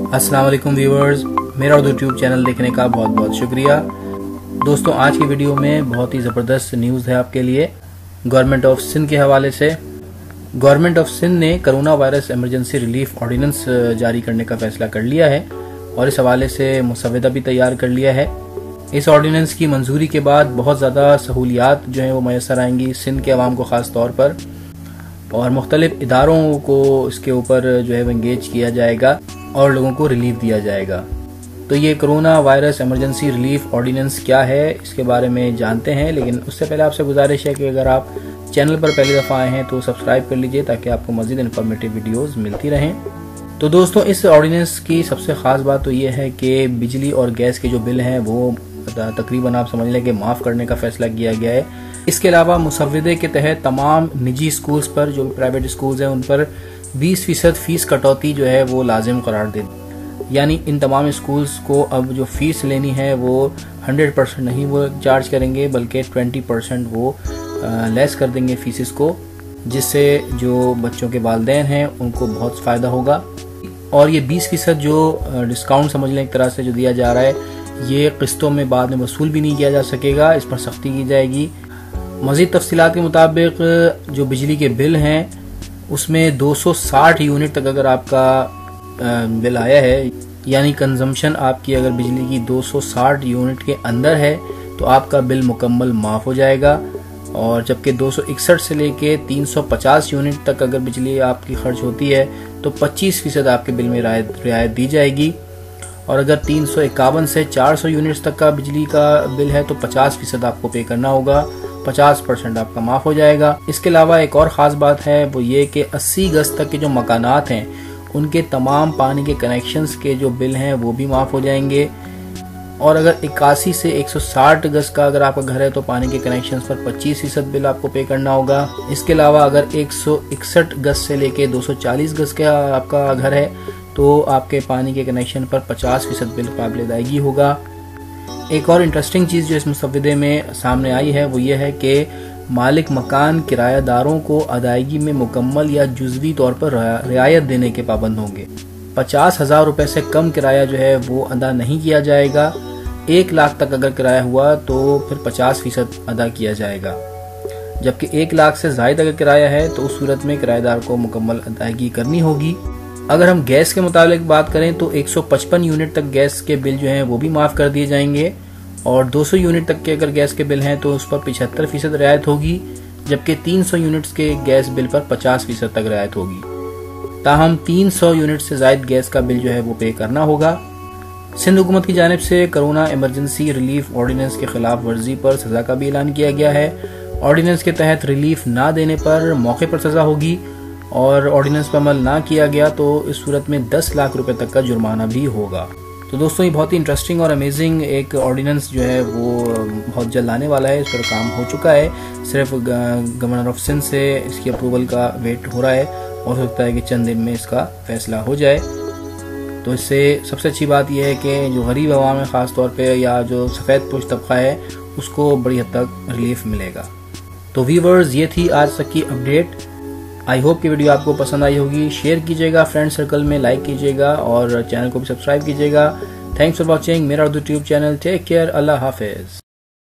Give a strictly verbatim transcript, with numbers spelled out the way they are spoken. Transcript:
अस्सलाम वालेकुम व्यूअर्स, मेरा उर्दू ट्यूब चैनल देखने का बहुत बहुत शुक्रिया। दोस्तों, आज की वीडियो में बहुत ही ज़बरदस्त न्यूज़ है आपके लिए गवर्नमेंट ऑफ सिंध के हवाले से। गवर्नमेंट ऑफ सिंध ने corona virus emergency relief ordinance जारी करने का फैसला कर लिया है और इस हवाले से मुसव्वदा भी तैयार कर लिया है। इस ऑर्डिनेंस की मंजूरी के बाद बहुत ज़्यादा सहूलियात जो हैं वो मैसर आएंगी सिंध के अवाम को ख़ास तौर पर, और मुख्तलिफ इदारों को इसके ऊपर जो है वो इंगेज किया जाएगा और लोगों को रिलीफ दिया जाएगा। तो ये corona virus emergency relief ordinance क्या है, इसके बारे में जानते हैं, लेकिन उससे पहले आपसे गुजारिश है कि अगर आप चैनल पर पहली दफ़ा आए हैं तो सब्सक्राइब कर लीजिए ताकि आपको मज़ीद इन्फॉर्मेटिव वीडियोस मिलती रहें। तो दोस्तों, इस ऑर्डिनेंस की सबसे ख़ास बात तो ये है कि बिजली और गैस के जो बिल हैं वो तकरीबन आप समझ लें कि माफ़ करने का फैसला किया गया है। इसके अलावा मुसव्वदे के तहत तमाम निजी स्कूल्स पर, जो प्राइवेट स्कूल्स हैं, उन पर बीस फीसद फीस कटौती जो है वो लाजिम करार दे, यानी इन तमाम स्कूल्स को अब जो फीस लेनी है वो हंड्रेड परसेंट नहीं वो चार्ज करेंगे, बल्कि ट्वेंटी परसेंट वो लेस कर देंगे फीसिस को, जिससे जो बच्चों के वालिदैन हैं उनको बहुत फ़ायदा होगा। और ये बीस फीसद जो डिस्काउंट समझ लें एक तरह से जो दिया जा रहा है, ये किस्तों में बाद में वसूल भी नहीं किया जा सकेगा, इस पर सख्ती की जाएगी। मज़ीद तफसीलात के मुताबिक जो बिजली के बिल हैं उसमें दो सौ साठ यूनिट तक अगर आपका बिल आया है, यानी कंजम्पशन आपकी अगर बिजली की दो सौ साठ यूनिट के अंदर है तो आपका बिल मुकम्मल माफ़ हो जाएगा। और जबकि दो सौ इकसठ से लेके तीन सौ पचास यूनिट तक अगर बिजली आपकी खर्च होती है तो पच्चीस फीसद आपके बिल में रियायत दी जाएगी। और अगर तीन सौ इक्यावन से चार सौ यूनिट्स तक का बिजली का बिल है तो पचास फीसद आपको पे करना होगा, पचास परसेंट आपका माफ़ हो जाएगा। इसके अलावा एक और ख़ास बात है वो ये कि अस्सी गज तक के जो मकानात हैं उनके तमाम पानी के कनेक्शंस के जो बिल हैं वो भी माफ़ हो जाएंगे। और अगर इक्यासी से एक सौ साठ गज का अगर आपका घर है तो पानी के कनेक्शंस पर पच्चीस फीसद बिल आपको पे करना होगा। इसके अलावा अगर एक सौ इकसठ गज से लेके दो सौ चालीस गज का आपका घर है तो आपके पानी के कनेक्शन पर पचास फीसद बिल काबिल अदायगी होगा। एक और इंटरेस्टिंग चीज़ जो इस मुसव्वदे में सामने आई है वो ये है कि मालिक मकान किराएदारों को अदायगी में मुकम्मल या जुज़वी तौर पर रियायत देने के पाबंद होंगे। पचास हज़ार रुपये से कम किराया जो है वो अदा नहीं किया जाएगा। एक लाख तक अगर किराया हुआ तो फिर पचास फीसद अदा किया जाएगा, जबकि एक लाख से ज़ायद अगर किराया है तो उस सूरत में किराएदार को मुकम्मल अदायगी करनी होगी। अगर हम गैस के मुताबिक बात करें तो एक सौ पचपन यूनिट तक गैस के बिल जो हैं वो भी माफ़ कर दिए जाएंगे, और दो सौ यूनिट तक के अगर गैस के बिल हैं तो उस पर पचहत्तर फीसद रियायत होगी, जबकि तीन सौ यूनिट्स के गैस बिल पर पचास फीसद तक रियायत होगी। ताहम तीन सौ यूनिट से ज़ायद गैस का बिल जो है वो पे करना होगा। सिंध हुकूमत की जानिब से कोरोना इमरजेंसी रिलीफ ऑर्डिनेंस के खिलाफ वर्जी पर सज़ा का भी ऐलान किया गया है। ऑर्डिनेंस के तहत रिलीफ ना देने पर मौके पर सज़ा होगी, और ऑर्डिनेंस पर अमल ना किया गया तो इस सूरत में दस लाख रुपए तक का जुर्माना भी होगा। तो दोस्तों, ये बहुत ही इंटरेस्टिंग और अमेजिंग एक ऑर्डिनेंस जो है वो बहुत जल्द आने वाला है। इस पर काम हो चुका है, सिर्फ गवर्नर ऑफ सिंध से इसकी अप्रूवल का वेट हो रहा है, और हो सकता है कि चंद दिन में इसका फैसला हो जाए। तो इससे सबसे अच्छी बात यह है कि जो गरीब अवाम है ख़ास तौर पे, या जो सफ़ेद पोश तबका है, उसको बड़ी हद तक रिलीफ मिलेगा। तो व्यूअर्स, ये थी आज तक की अपडेट। आई होप कि वीडियो आपको पसंद आई होगी। शेयर कीजिएगा, फ्रेंड सर्कल में लाइक कीजिएगा, और चैनल को भी सब्सक्राइब कीजिएगा। थैंक्स फॉर वॉचिंग मेरा Urdu tube channel. Take care, अल्लाह हाफिज़।